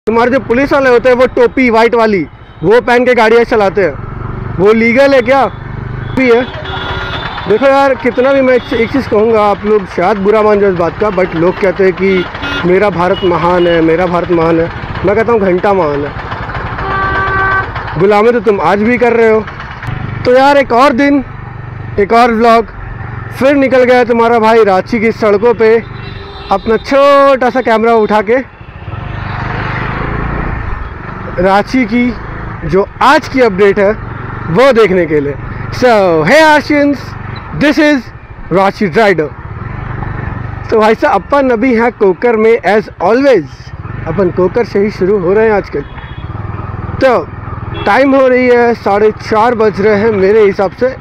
तुम्हारे जो पुलिस वाले होते हैं वो टोपी वाइट वाली वो पहन के गाड़ियाँ चलाते हैं, वो लीगल है क्या? भी है। देखो यार, कितना भी मैं एक चीज़ कहूँगा, आप लोग शायद बुरा मान जाओ इस बात का, बट लोग कहते हैं कि मेरा भारत महान है, मेरा भारत महान है। मैं कहता हूँ घंटा महान है। गुलामी तो तुम आज भी कर रहे हो। तो यार एक और दिन, एक और व्लॉग, फिर निकल गया तुम्हारा भाई रांची की सड़कों पे अपना छोटा सा कैमरा उठा के रांची की जो आज की अपडेट है वो देखने के लिए। So hey Ashians, this is Ranchi rider. तो भाई साहब अपन अभी हैं कोकर में, एज ऑलवेज अपन कोकर से ही शुरू हो रहे हैं आजकल। तो टाइम हो रही है 4:30 बज रहे हैं मेरे हिसाब से,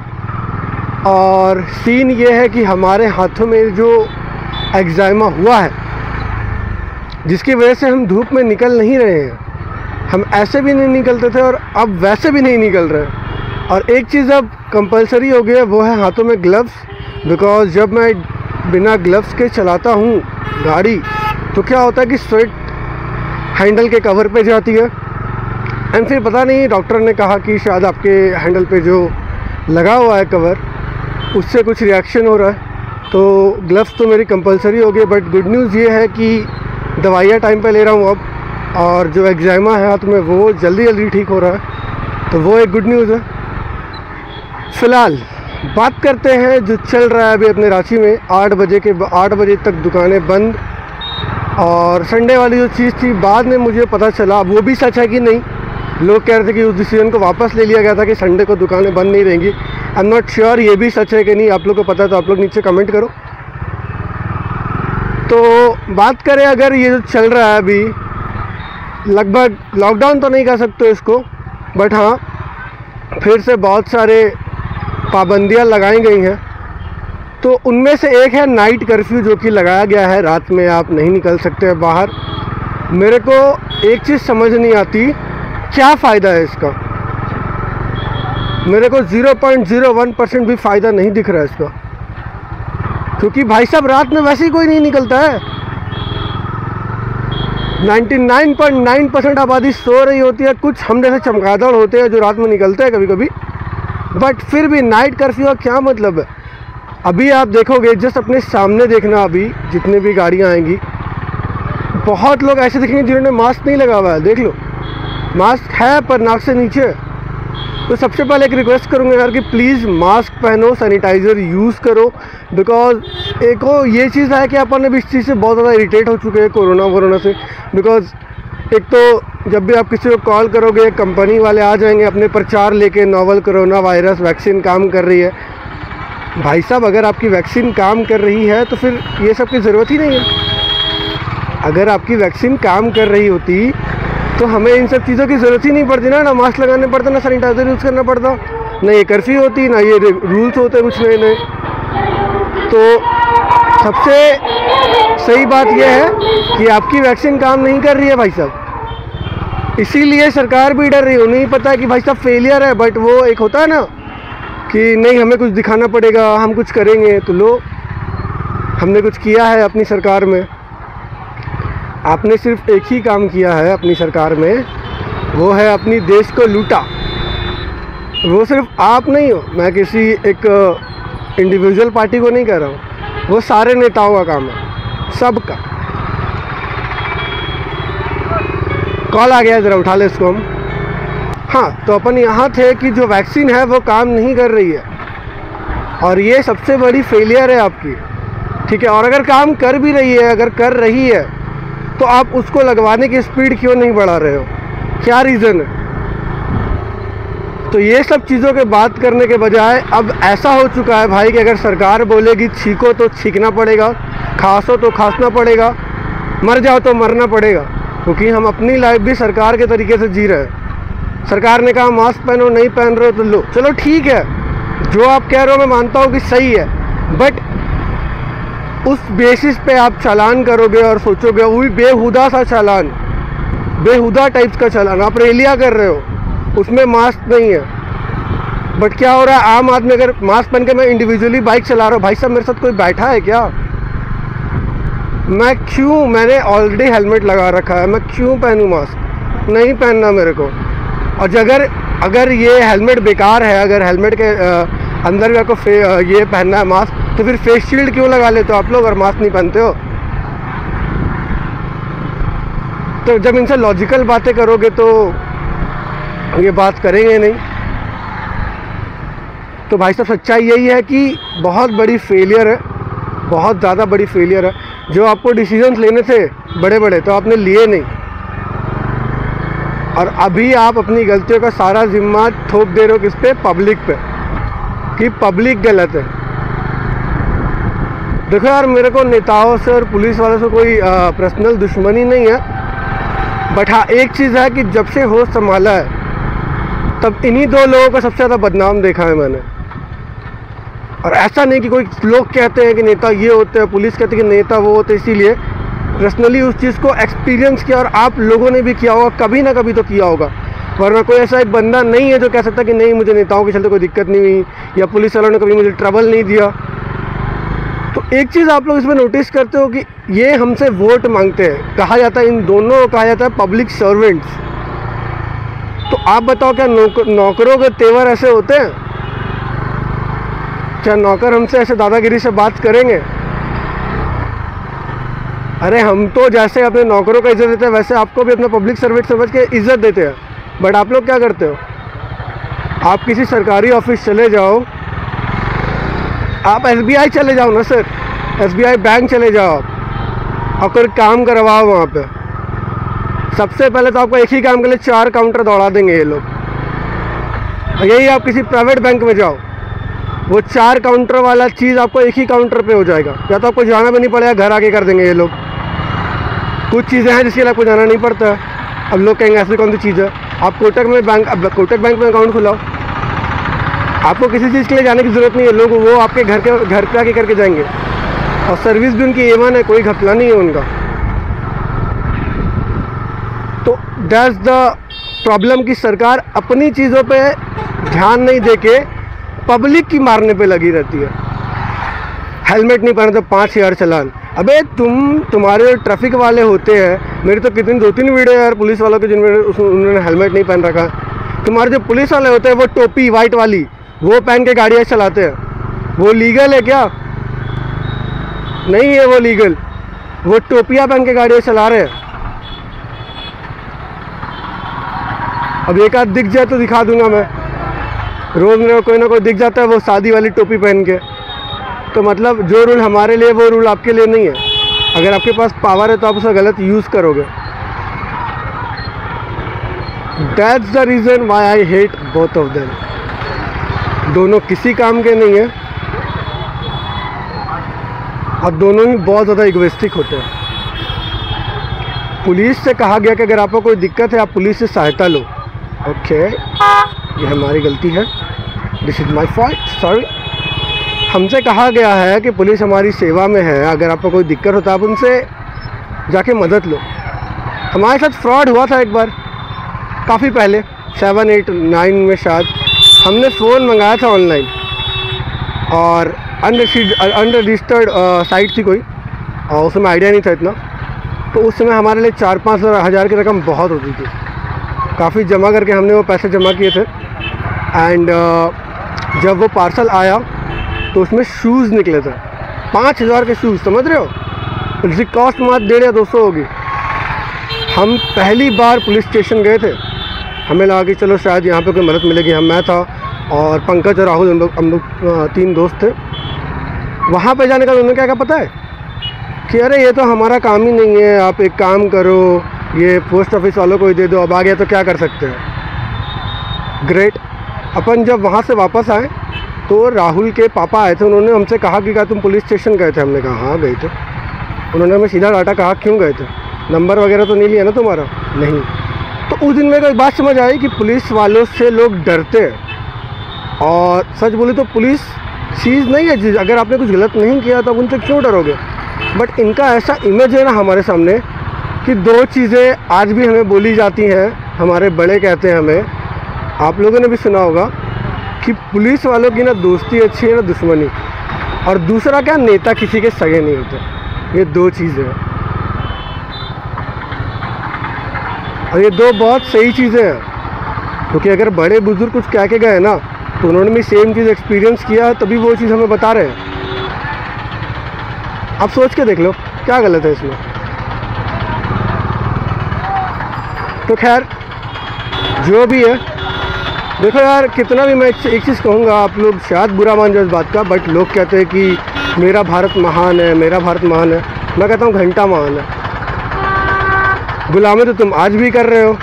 और सीन ये है कि हमारे हाथों में जो एक्जाइमा हुआ है जिसकी वजह से हम धूप में निकल नहीं रहे हैं। हम ऐसे भी नहीं निकलते थे और अब वैसे भी नहीं निकल रहे। और एक चीज़ अब कंपलसरी हो गया, वो है हाथों में ग्लव्स। बिकॉज जब मैं बिना ग्लव्स के चलाता हूँ गाड़ी तो क्या होता है कि स्वेट हैंडल के कवर पे जाती है, एंड फिर पता नहीं डॉक्टर ने कहा कि शायद आपके हैंडल पे जो लगा हुआ है कवर उससे कुछ रिएक्शन हो रहा है। तो ग्लव्स तो मेरी कंपलसरी हो गई। बट गुड न्यूज़ ये है कि दवाइयाँ टाइम पे ले रहा हूँ अब, और जो एक्जाइमा है हाथ में वो जल्दी जल्दी ठीक हो रहा है, तो वो एक गुड न्यूज़ है। फ़िलहाल बात करते हैं जो चल रहा है अभी अपने रांची में। 8 बजे तक दुकानें बंद, और संडे वाली जो चीज़ थी बाद में मुझे पता चला, वो भी सच है कि नहीं। लोग कह रहे थे कि उस डिसीजन को वापस ले लिया गया था कि संडे को दुकानें बंद नहीं रहेंगी। आई एम नॉट श्योर ये भी सच है कि नहीं। आप लोग को पता है तो आप लोग नीचे कमेंट करो। तो बात करें अगर ये जो चल रहा है अभी, लगभग लॉकडाउन तो नहीं कह सकते इसको, बट हाँ फिर से बहुत सारे पाबंदियां लगाई गई हैं। तो उनमें से एक है नाइट कर्फ्यू, जो कि लगाया गया है। रात में आप नहीं निकल सकते बाहर। मेरे को एक चीज़ समझ नहीं आती, क्या फ़ायदा है इसका? मेरे को 0.01% भी फ़ायदा नहीं दिख रहा है इसका, क्योंकि भाई साहब रात में वैसे ही कोई नहीं निकलता है। 99.9% आबादी सो रही होती है। कुछ हम जैसे चमगादड़ होते हैं जो रात में निकलते हैं कभी कभी, बट फिर भी नाइट कर्फ्यू का क्या मतलब है? अभी आप देखोगे, जस्ट अपने सामने देखना, अभी जितने भी गाड़ियाँ आएंगी बहुत लोग ऐसे दिखेंगे जिन्होंने मास्क नहीं लगा हुआ है। देख लो, मास्क है पर नाक से नीचे। तो सबसे पहले एक रिक्वेस्ट करूँगा यार कि प्लीज़ मास्क पहनो, सैनिटाइज़र यूज़ करो। बिकॉज एक ये चीज़ है कि अपन अब इस चीज़ से बहुत ज़्यादा इरिटेट हो चुके हैं कोरोना से। बिकॉज एक तो जब भी आप किसी को कॉल करोगे, कंपनी वाले आ जाएंगे अपने प्रचार लेके, नोवल कोरोना वायरस वैक्सीन काम कर रही है। भाई साहब अगर आपकी वैक्सीन काम कर रही है तो फिर ये सब की ज़रूरत ही नहीं है। अगर आपकी वैक्सीन काम कर रही होती तो हमें इन सब चीज़ों की ज़रूरत ही नहीं पड़ती ना मास्क लगाने पड़ता, ना सैनिटाइज़र यूज़ करना पड़ता, ना ये कर्फ्यू होती, ना ये रूल्स होते कुछ नए नए। तो सबसे सही बात यह है कि आपकी वैक्सीन काम नहीं कर रही है भाई साहब, इसीलिए सरकार भी डर रही है। उन्हें पता है कि भाई साहब फेलियर है, बट वो एक होता है ना कि नहीं हमें कुछ दिखाना पड़ेगा, हम कुछ करेंगे। तो लो, हमने कुछ किया है अपनी सरकार में। आपने सिर्फ एक ही काम किया है अपनी सरकार में, वो है अपनी देश को लूटा। वो सिर्फ आप नहीं हो, मैं किसी एक इंडिविजुअल पार्टी को नहीं कह रहा हूँ, वो सारे नेताओं का काम है, सबका। कॉल आ गया, ज़रा उठा ले इसको हम। हाँ, तो अपन यहाँ थे कि जो वैक्सीन है वो काम नहीं कर रही है, और ये सबसे बड़ी फेलियर है आपकी, ठीक है। और अगर काम कर भी रही है, अगर कर रही है, तो आप उसको लगवाने की स्पीड क्यों नहीं बढ़ा रहे हो? क्या रीज़न है? तो ये सब चीज़ों के बात करने के बजाय अब ऐसा हो चुका है भाई कि अगर सरकार बोलेगी छींको तो छींकना पड़ेगा, खांसो तो खांसना पड़ेगा, मर जाओ तो मरना पड़ेगा, क्योंकि हम अपनी लाइफ भी सरकार के तरीके से जी रहे हैं। सरकार ने कहा मास्क पहनो, नहीं पहन रहे हो तो लो, चलो ठीक है, जो आप कह रहे हो मैं मानता हूँ कि सही है, बट उस बेसिस पे आप चालान करोगे और सोचोगे, वो भी बेहुदा सा चालान, बेहुदा टाइप्स का चालान। आप रैलियाँ कर रहे हो, उसमें मास्क नहीं है, बट क्या हो रहा है, आम आदमी अगर मास्क पहन के मैं इंडिविजुअली बाइक चला रहा हूँ, भाई साहब मेरे साथ कोई बैठा है क्या? मैंने ऑलरेडी हेलमेट लगा रखा है, मैं क्यों पहनूँ मास्क? नहीं पहनना मेरे को। और अगर ये हेलमेट बेकार है, अगर हेलमेट के अंदर भी आपको ये पहनना है मास्क, तो फिर फेस शील्ड क्यों लगा लेते हो आप लोग और मास्क नहीं पहनते हो? तो जब इनसे लॉजिकल बातें करोगे तो ये बात करेंगे नहीं। तो भाई साहब सच्चाई यही है कि बहुत बड़ी फेलियर है, बहुत ज़्यादा बड़ी फेलियर है। जो आपको डिसीजंस लेने थे बड़े बड़े, तो आपने लिए नहीं, और अभी आप अपनी गलतियों का सारा जिम्मा थोप दे रहे हो किस पे? पब्लिक पे, कि पब्लिक गलत है। देखो यार, मेरे को नेताओं से और पुलिस वालों से कोई पर्सनल दुश्मनी नहीं है, बट हाँ एक चीज़ है कि जब से होश संभाला है तब इन्हीं दो लोगों का सबसे ज़्यादा बदनाम देखा है मैंने। और ऐसा नहीं कि कोई लोग कहते हैं कि नेता ये होते हैं, पुलिस कहते हैं कि नेता वो होते, इसीलिए पर्सनली उस चीज़ को एक्सपीरियंस किया, और आप लोगों ने भी किया होगा, कभी ना कभी तो किया होगा। वरना कोई ऐसा एक बंदा नहीं है जो कह सकता कि नहीं मुझे नेताओं के चलते कोई दिक्कत नहीं हुई, या पुलिस वालों ने कभी मुझे ट्रबल नहीं दिया। तो एक चीज़ आप लोग इसमें नोटिस करते हो कि ये हमसे वोट मांगते हैं, कहा जाता है इन दोनों को कहा जाता है पब्लिक सर्वेंट्स। तो आप बताओ, क्या नौकरों के तेवर ऐसे होते हैं? क्या नौकर हमसे ऐसे दादागिरी से बात करेंगे? अरे हम तो जैसे अपने नौकरों का इज्जत देते हैं, वैसे आपको भी अपना पब्लिक सर्वेंट समझ के इज्जत देते हैं। बट आप लोग क्या करते हो? आप किसी सरकारी ऑफिस चले जाओ, आप SBI चले जाओ ना सर, SBI बैंक चले जाओ, और कोई काम करवाओ वहाँ पे। सबसे पहले तो आपको एक ही काम के लिए 4 काउंटर दौड़ा देंगे ये लोग। यही आप किसी प्राइवेट बैंक में जाओ, वो 4 काउंटर वाला चीज़ आपको एक ही काउंटर पे हो जाएगा, या तो आपको जाना भी नहीं पड़ेगा, घर आके कर देंगे ये लोग। कुछ चीज़ें हैं जिसके लिए आपको जाना नहीं पड़ता है। अब लोग कहेंगे ऐसी कौन सी चीज़ है? आप कोटक बैंक में अकाउंट खुलाओ, आपको किसी चीज़ के लिए जाने की ज़रूरत नहीं है। लोग वो आपके घर पे आके करके जाएंगे, और सर्विस भी उनकी A1 है, कोई घपला नहीं है उनका। तो दैट्स द प्रॉब्लम कि सरकार अपनी चीज़ों पे ध्यान नहीं देके पब्लिक की मारने पे लगी रहती है। हेलमेट नहीं पहने तो 5000 चालान। अबे तुम्हारे ट्रैफिक वाले होते हैं, मेरी तो कितनी 2-3 वीडियो यार पुलिस वालों के जिनमें उन्होंने हेलमेट नहीं पहन रखा। तुम्हारे जो पुलिस वाले होते हैं वो टोपी वाइट वाली वो पहन के गाड़ियाँ चलाते हैं, वो लीगल है क्या? नहीं है वो लीगल, वो टोपियाँ पहन के गाड़ियाँ चला रहे हैं। अब एक आध दिख जाए तो दिखा दूंगा मैं, रोज़ मेरे को कोई ना कोई दिख जाता है वो शादी वाली टोपी पहन के। तो मतलब जो रूल हमारे लिए वो रूल आपके लिए नहीं है। अगर आपके पास पावर है तो आप उसका गलत यूज़ करोगे। That's the reason why I hate both of them. दोनों किसी काम के नहीं है, और दोनों ही बहुत ज़्यादा इगोइस्टिक होते हैं। पुलिस से कहा गया कि अगर आपको कोई दिक्कत है आप पुलिस से सहायता लो। ओके, ये हमारी गलती है, this is my fault, sorry. हमसे कहा गया है कि पुलिस हमारी सेवा में है, अगर आपको कोई दिक्कत होता है आप उनसे जाके मदद लो। हमारे साथ फ्रॉड हुआ था एक बार, काफ़ी पहले 7, 8, 9 में शायद। हमने फ़ोन मंगाया था ऑनलाइन, और अनरजिस्टर्ड साइट थी कोई, और उसमें आइडिया नहीं था इतना। तो उस समय हमारे लिए 4-5 हज़ार की रकम बहुत होती थी। काफ़ी जमा करके हमने वो पैसे जमा किए थे। एंड जब वो पार्सल आया तो उसमें शूज़ निकले थे, 5000 के शूज़, समझ रहे हो? जिसकी कॉस्ट मात्र 150 या 200 होगी। हम पहली बार पुलिस स्टेशन गए थे, हमें लगा कि चलो शायद यहाँ पे कोई मदद मिलेगी। मैं था और पंकज और राहुल, हम लोग 3 दोस्त थे। वहाँ पे जाने का उन्होंने क्या पता है कि अरे ये तो हमारा काम ही नहीं है, आप एक काम करो ये पोस्ट ऑफिस वालों को ही दे दो, अब आ गया तो क्या कर सकते हैं। ग्रेट। अपन जब वहाँ से वापस आए तो राहुल के पापा आए थे, उन्होंने हमसे कहा कि क्या तुम पुलिस स्टेशन गए थे? हमने कहा हाँ गए थे। उन्होंने हमें सीधा डाटा, कहा क्यों गए थे, नंबर वगैरह तो नहीं लिया ना तुम्हारा? नहीं। तो उस दिन मेरे को एक बात समझ आई कि पुलिस वालों से लोग डरते हैं। और सच बोले तो पुलिस चीज़ नहीं है, अगर आपने कुछ गलत नहीं किया तो आप उनसे क्यों डरोगे? बट इनका ऐसा इमेज है ना हमारे सामने कि 2 चीज़ें आज भी हमें बोली जाती हैं, हमारे बड़े कहते हैं हमें, आप लोगों ने भी सुना होगा कि पुलिस वालों की ना दोस्ती अच्छी है ना दुश्मनी, और दूसरा क्या, नेता किसी के सगे नहीं होते। ये दो चीज़ें हैं, और ये दो बहुत सही चीज़ें हैं, क्योंकि अगर बड़े बुजुर्ग कुछ कह के गए ना तो उन्होंने भी सेम चीज़ एक्सपीरियंस किया है, तभी वो चीज़ हमें बता रहे हैं। आप सोच के देख लो क्या गलत है इसमें। तो खैर जो भी है, देखो यार कितना भी मैं एक चीज़ कहूँगा, आप लोग शायद बुरा मान जाओ इस बात का, बट लोग कहते हैं कि मेरा भारत महान है, मेरा भारत महान है। मैं कहता हूँ घंटा महान है। गुलामी तो तुम आज भी कर रहे हो।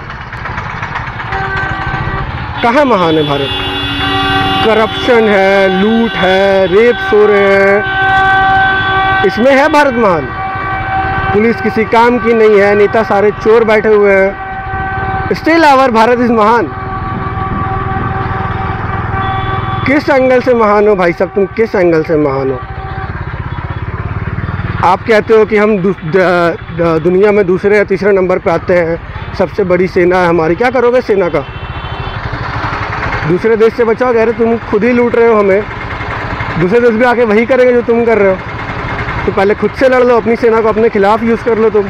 कहाँ महान है भारत? करप्शन है, लूट है, रेप्स हो रहे हैं, इसमें है भारत महान? पुलिस किसी काम की नहीं है, नेता सारे चोर बैठे हुए हैं, स्टिल आवर भारत इज महान। किस एंगल से महान हो भाई साहब? तुम किस एंगल से महान हो? आप कहते हो कि हम दुनिया में दूसरे या तीसरे नंबर पे आते हैं, सबसे बड़ी सेना है हमारी। क्या करोगे सेना का? दूसरे देश से बचाओगे? अरे तुम खुद ही लूट रहे हो हमें, दूसरे देश भी आके वही करेंगे जो तुम कर रहे हो। तो पहले खुद से लड़ लो, अपनी सेना को अपने खिलाफ यूज़ कर लो तुम।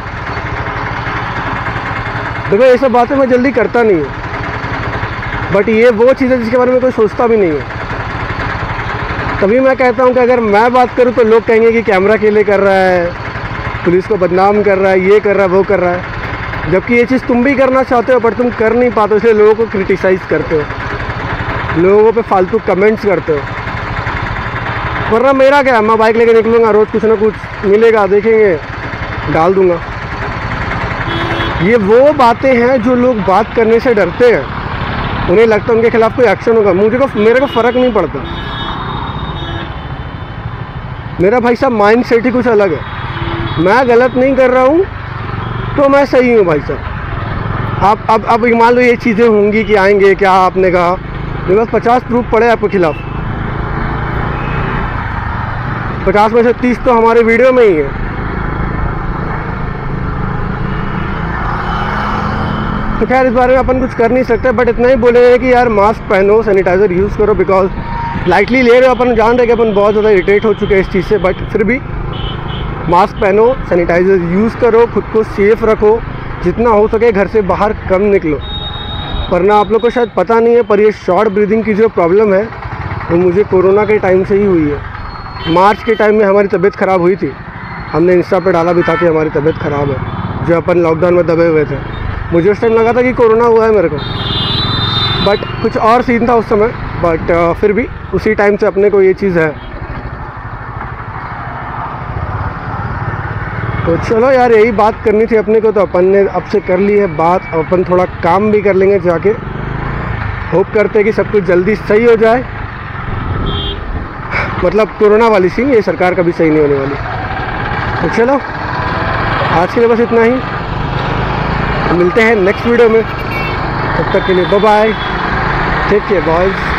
देखो ये सब बातें मैं जल्दी करता नहीं हूँ, बट ये वो चीज़ है जिसके बारे में कोई सोचता भी नहीं है। तभी मैं कहता हूँ कि अगर मैं बात करूँ तो लोग कहेंगे कि कैमरा के लिए कर रहा है, पुलिस को बदनाम कर रहा है, ये कर रहा है, वो कर रहा है। जबकि ये चीज़ तुम भी करना चाहते हो पर तुम कर नहीं पाते, इसलिए लोगों को क्रिटिसाइज़ करते हो, लोगों पे फालतू कमेंट्स करते हो। वरना मेरा क्या है, मैं बाइक लेके निकलूँगा, रोज़ कुछ ना कुछ मिलेगा, देखेंगे, डाल दूँगा। ये वो बातें हैं जो लोग बात करने से डरते हैं, उन्हें लगता है उनके खिलाफ कोई एक्शन होगा। मेरे को फ़र्क नहीं पड़ता। मेरा भाई साहब माइंड सेट ही कुछ अलग है। मैं गलत नहीं कर रहा हूँ तो मैं सही हूँ भाई साहब। आप अब मान लो ये चीज़ें होंगी कि आएंगे क्या, आपने कहा मेरे पास 50 प्रूफ पड़े आपके खिलाफ, 50 में से 30 तो हमारे वीडियो में ही है। तो खैर इस बारे में अपन कुछ कर नहीं सकते, बट इतना ही बोलेंगे कि यार मास्क पहनो, सैनिटाइज़र यूज़ करो, बिकॉज लाइटली ले रहे हो, अपन जान रहे कि अपन बहुत ज़्यादा इरिटेट हो चुके हैं इस चीज़ से, बट फिर भी मास्क पहनो, सैनिटाइज़र यूज़ करो, खुद को सेफ़ रखो, जितना हो सके घर से बाहर कम निकलो। वरना आप लोग को शायद पता नहीं है, पर ये शॉर्ट ब्रीदिंग की जो प्रॉब्लम है वो मुझे कोरोना के टाइम से ही हुई है। मार्च के टाइम में हमारी तबीयत ख़राब हुई थी, हमने इंस्टा पे डाला भी था कि हमारी तबीयत ख़राब है, जो अपन लॉकडाउन में दबे हुए थे। मुझे उस टाइम लगा था कि कोरोना हुआ है मेरे को, बट कुछ और सीन था उस समय, बट फिर भी उसी टाइम से अपने को ये चीज़ है। तो चलो यार यही बात करनी थी अपने को, तो अपन ने अब से कर ली है बात। अपन थोड़ा काम भी कर लेंगे जाके, होप करते हैं कि सब कुछ जल्दी सही हो जाए। मतलब कोरोना वाली सीन, ये सरकार कभी सही नहीं होने वाली। तो चलो आज के लिए बस इतना ही, मिलते हैं नेक्स्ट वीडियो में, तब तक के लिए bye bye, take care boys.